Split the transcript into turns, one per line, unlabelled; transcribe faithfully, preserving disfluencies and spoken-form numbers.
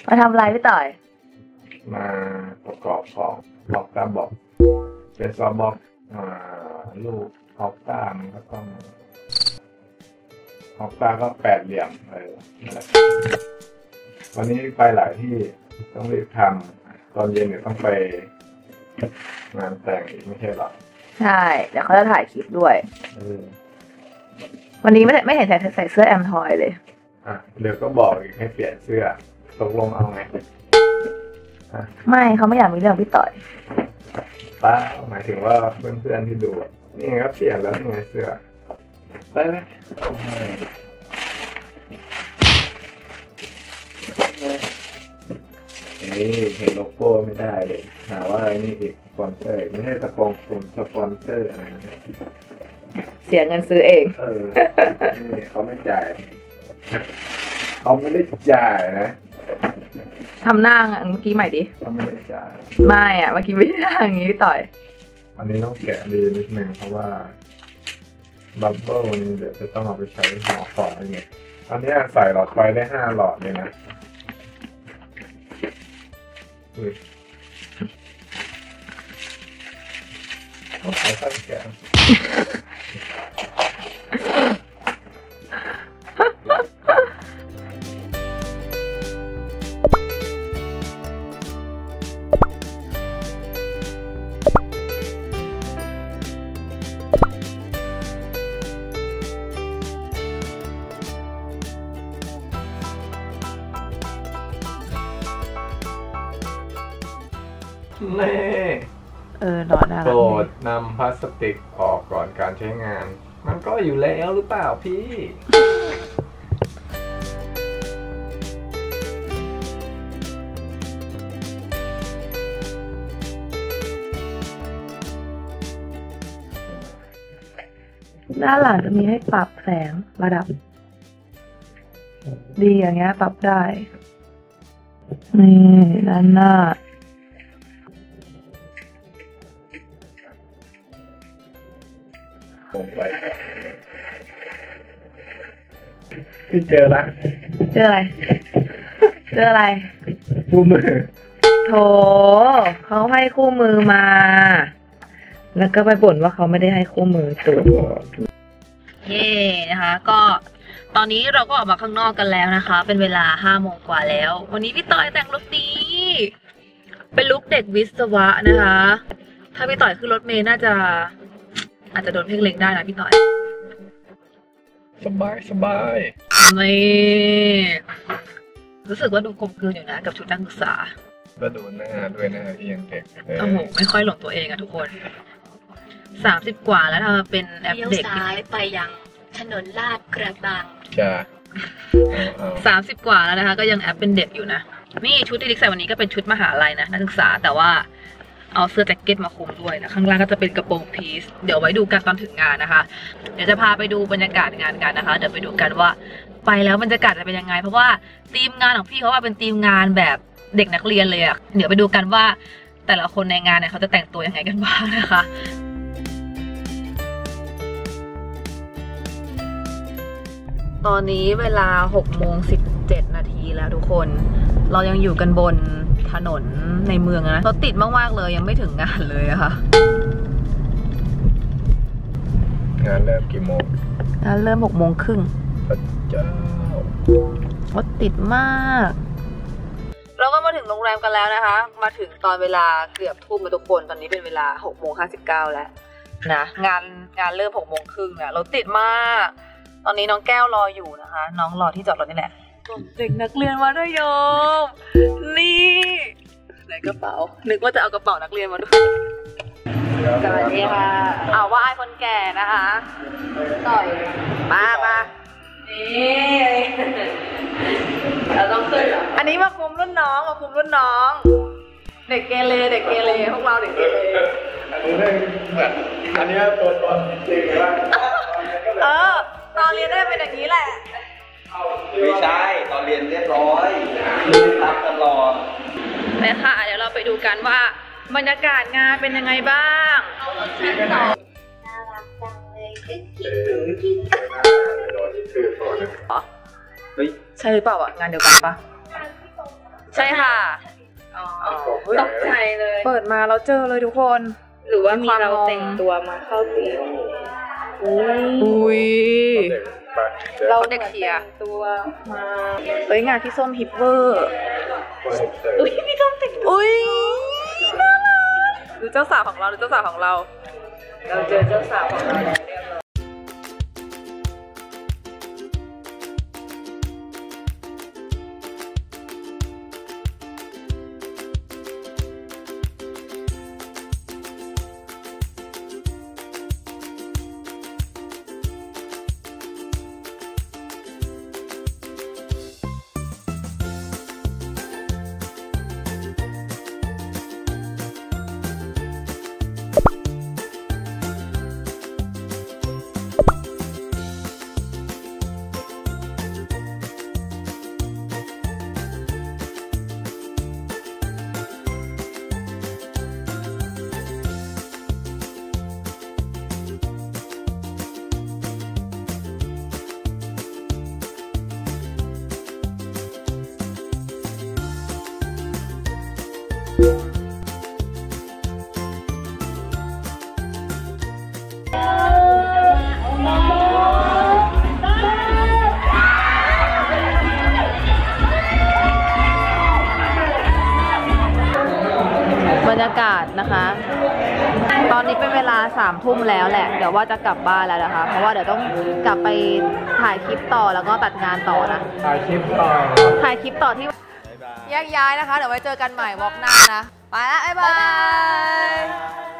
มาทำอะไรพี่ต่อย
มาประกอบของบล็อกตาบอกเป็นซอบ็อกลูกออกตามันก็ต้องออกตาก็แปดเหลี่ยมเลยวันนี้ไปหลายที่ต้องรีบทำตอนเย็นเนี่ยต้องไปงานแต่งอีกไม่ใช่หรอ
ใช่เดี๋ยวเขาจะถ่ายคลิปด้วยวันนี้ไม่ไม่เห็นใส่ใส่เสื้อแอมทอยเลย
อ่ะเดี๋ยวก็บอกอีกให้เปลี่ยนเสื้อตกลงเอาไง
ไม่เขาไม่อยากมีเรื่องพี่ต่อย
ป้าหมายถึงว่าเพื่อนๆที่ดูนี่ไงก็เปลี่ยนแล้วนี่ไงเสื้อได้ไหมนี่เห็นโลโก้ไม่ได้เลยหาว่าไอ้นี่อีกสปอนเซอร์ไม่ใช่สปอนเซอร์สปอนเซอร์อะไรนะ
เสียเงินซื้อเอง
เออนี่เขาไม่จ่ายเขาไม่ได้จ่ายนะ
ทำหน้าเมื่อกี้ใหม่ดิ
เขาไม่ได้จ่าย
ไม่อ่ะเมื่อกี้ไม่ได้อย่างนี้ต่อย
อันนี้ต้องแกะดีนิดนึงเพราะว่าบับเบิ้ลนี่เดี๋ยวจะต้องเอาไปใช้หอต่อไงอันนี้ใส่หลอดไฟได้ห้าหลอดเลยนะต้องใช้ตั้งแกะเน่
เออหนอนอะไร
โปรดนำพลาสติกออกก่อนการใช้งานมันก็อยู่แล้วหรือเปล่าพี่
ด้านหลังจะมีให้ปรับแสงระดับดีอย่างเงี้ยปรับได้นี่ด้านหน้า
พี่เจอละ
เจออะไรเจออะไร
คู่มือ
โถเขาให้คู่มือมาแล้วก็ไปบ่นว่าเขาไม่ได้ให้คู่มือตัวเย่นะคะก็ตอนนี้เราก็ออกมาข้างนอกกันแล้วนะคะเป็นเวลาห้าโมงกว่าแล้ววันนี้พี่ต่อยแต่งลุคนี้เป็นลุคเด็กวิศวะนะคะถ้าพี่ต่อยขึ้นรถเมล์น่าจะอาจจะโดนเพ่งเล็งได้นะพี่ต่อย
สบายสบาย
นี่รู้สึกว่าดูกลมกลืนอยู่นะกับชุดนักศึกษา
ก็ดูหน้าด้วยหน้าที่ยังเด็ก
โอ้โหไม่ค่อยหลงตัวเองอะทุกคนสามสิบกว่าแล้วทำมาเป็นแอปเด็ก
เลี้ยวซ้ายไปยังถนนลาดกระบัง
จ้า
สามสิบกว่าแล้วนะคะก็ยังแอปเป็นเด็กอยู่นะนี่ชุดที่ดิกใส่วันนี้ก็เป็นชุดมหาลัยนะนักศึกษาแต่ว่าเอาเสื้อแจ็คเก็ตมาคลุมด้วยนะข้างล่างก็จะเป็นกระโปรงพีซเดี๋ยวไว้ดูกันตอนถึงงานนะคะเดี๋ยวจะพาไปดูบรรยากาศงานกันนะคะเดี๋ยวไปดูกันว่าไปแล้วบรรยากาศจะเป็นยังไงเพราะว่าทีมงานของพี่เขาว่าเป็นทีมงานแบบเด็กนักเรียนเลยอะเดี๋ยวไปดูกันว่าแต่ละคนในงานเนี่ยเขาจะแต่งตัวยังไงกันบ้างนะคะตอนนี้เวลาหกโมงสิบเจ็ดนาทีแล้วทุกคนเรายังอยู่กันบนถนนในเมืองนะรถติดมากๆเลยยังไม่ถึงงานเลยอะค่ะ
งานเริ่มกี่โมง
งานเริ่มหกโมงครึ่ง
พระเจ้าร
ถติดมากเราก็มาถึงโรงแรมกันแล้วนะคะมาถึงตอนเวลาเกือบทุ่มมาทุกคนตอนนี้เป็นเวลาหกโมงห้าสิบเก้าแล้วนะงานงานเริ่มหกโมงครึ่งเนี่ยรถติดมากตอนนี้น้องแก้วรออยู่นะคะน้องรอที่จอดรถนี่แหละเด็กนักเรียนมัธยมนี่ในกระเป๋านึกว่าจะเอากระเป๋านักเรียนมาด้วยสวัสดีค่ะเอาว่าไอ้คนแก่นะคะต่อยมามานี่เราต้องขึ้นเหรออันนี้มาคุมรุ่นน้องมาคุมรุ่นน้องเด็กเกเรเด็กเกเรพวกเราเด็กเกเร
อันนี้ไม่เหมือนอันนี้ตัวตนจริงๆเลยว่า
เออตอนเรียนได้เป็นอย่างนี้แหละ
ไม่ใช่ตอนเรียนเรียบร้อยรับตลอด
เนี่ยค่ะเดี๋ยวเราไปดูกันว่าบรรยากาศงานเป็นยังไงบ้าง
น่ารักจังเลยคิดคิดดูคิด
อ๋อใช่หรือเปล่าอ่ะงานเดียวกันปะใช่ค่ะ
ตกใจเลย
เปิดมาแล้วเจอเลยทุกคน
หรือว่ามีเราแต่งตัวมาเข้าตีม
อุ้ย
ไป
เราเด็กเทีย
ตัวมา
เอ้ยงานพี่ส้มฮิปเวอร์
อุ้ยพี่ต้องแต่ง
อุ้ยน่ารักดูเจ้าสาวของเราดูเจ้าสาวของเรา
เราเจอเจ้าสาวของเราแล้วเรียบร้อย
บรรยากาศนะคะ ตอนนี้เป็นเวลาสามทุ่มแล้วแหละ เดี๋ยวว่าจะกลับบ้านแล้วนะคะ เพราะว่าเดี๋ยวต้องกลับไปถ่ายคลิปต่อแล้วก็ตัดงานต่อนะ
ถ่ายคลิปต่อ
ถ่ายคลิปต่อที่แยกย้ายนะคะ เดี๋ยวไว้เจอกันใหม่วอล์กหน้านะ ไปละบ๊ายบาย